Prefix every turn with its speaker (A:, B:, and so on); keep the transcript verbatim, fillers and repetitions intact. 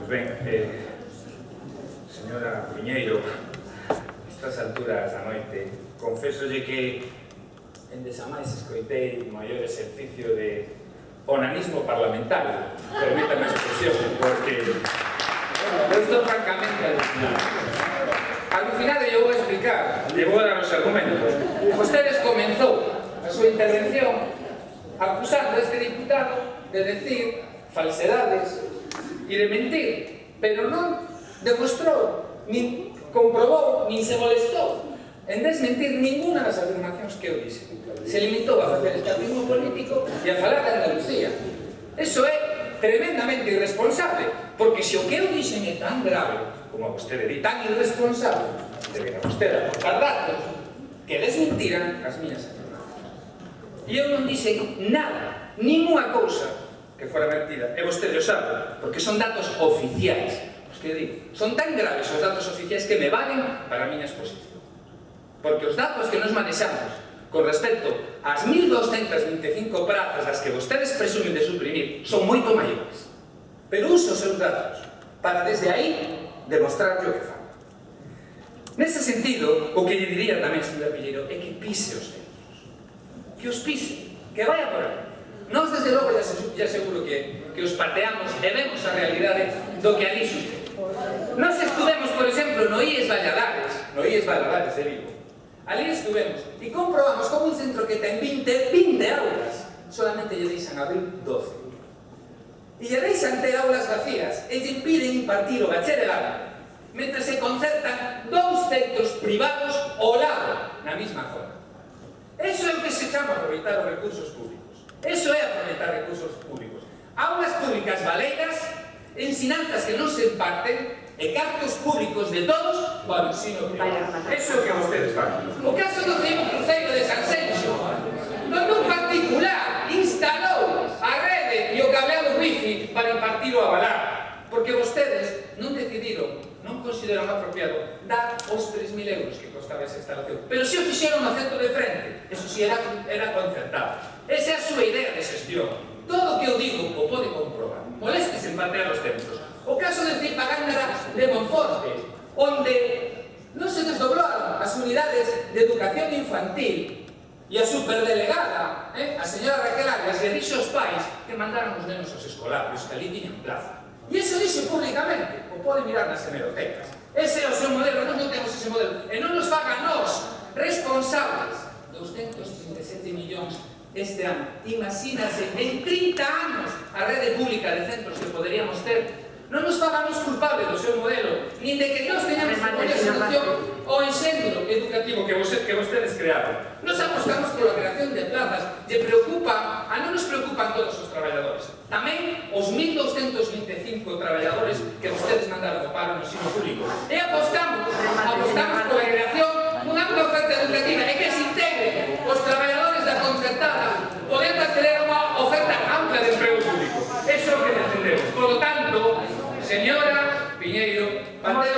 A: Ben, eh, señora Piñeiro, estas alturas da noite, confésolle que en desamais escoitei o maior exercicio de onanismo parlamentario, permítame a expresión, porque eu estou francamente alucinado. Alucinado, e eu vou explicar, e vou dar os argumentos. Vostedes comenzou a súa intervención acusando a este diputado de decir falsedades e de mentir, pero non demostrou, nin comprobou, nin se molestou en desmentir ninguna das afirmacións que eu dixen. Se limitou a facer escapismo político e a falar de Andalucía. Eso é tremendamente irresponsable, porque se o que eu dixen é tan grave como a vostede di, tan irresponsable, debe a vostede aportar datos que desmentiran as miñas afirmacións. E eu non dixen nada, ninguna cousa que fora mentira, e vostede o sabe, porque son datos oficiais. Os que digo, son tan graves os datos oficiais que me valen para a miña exposición. Porque os datos que nos manexamos con respecto ás mil doscientas vinte e cinco prazas das que vostedes presumen de suprimir son moito maiores. Pero uso os seus datos para desde aí demostrar o que fan. Nese sentido, o que lle diría tamén, señora Piñeiro, é que pise os centros. Que os pise, que vaya por aí. Nós, desde logo, ya seguro que, que os pateamos e vemos a realidade do que ali sucede. Nós estuvemos, por exemplo, no I E S Valladares, no I E S Valladares de Vigo. Ali estuvemos e comprobamos como un centro que ten vinte, vinte aulas solamente lle deixan abrir doce. E lle deixan ter aulas vacías e lle impiden impartir o bacharelado mentre se concertan dous centros privados ao lado na mesma zona. Eso é o que se chama aproveitar os recursos públicos. Eso é aproveitar recursos públicos. Aulas públicas baleiras, ensinanzas que non se imparten e cartos públicos de todos para o ensino privado. Eso é o que vostedes fan. O caso do Cruceiro de Sanxenxo, donde un particular instalou a rede e o cableado wifi para impartir o avalar, porque vostedes non decidiron, non consideran apropiado dar os tres mil euros que costaba esa instalación, pero si o fixeron no centro de frente, eso si era, era concertado. Esa é a súa idea de xestión. Todo o que eu digo o pode comprobar. Molestes en patear os centros. O caso de Cipagángara de Monforte, onde non se desdoblaron as unidades de educación infantil e a superdelegada, eh, a señora Raquel Arias, le dixo aos pais que mandaran os nenos aos escolarios, que ali tiñan plaza. E iso dixo públicamente, o pode mirar nas hemerotecas. Ese é o seu modelo, non temos ese modelo. E non nos faga nós responsables doscientos trinta e sete millóns este ano. Imagínase, en trinta anos, a rede pública de centros que poderíamos ter. Non nos fagamos culpables do seu modelo, nin de que nós teñamos que poñer solución ao enxendro educativo que vostedes crearon. Nos apostamos pola creación de plazas, lle preocupa, a non nos preocupan todos os traballadores, tamén os mil doscientos vinte e cinco traballadores que vostedes mandaron ao paro no ensino público. E apostamos, apostamos pola creación dunha ampla oferta educativa e que se integre os traballadores da concertada, podendo acceder a unha oferta ampla de emprego público. Eso é o que defendemos. Por lo tanto, señora Piñeiro, Panteo